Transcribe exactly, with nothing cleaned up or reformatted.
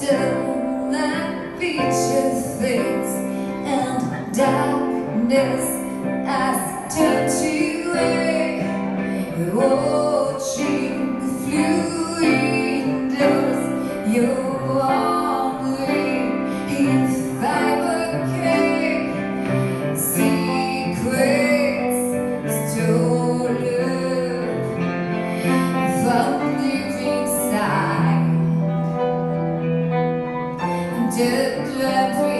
till that feature fades and darkness has turned to air. Watching the fluid windows, you're wandering in fiber K. Secrets stolen from the inside. Dead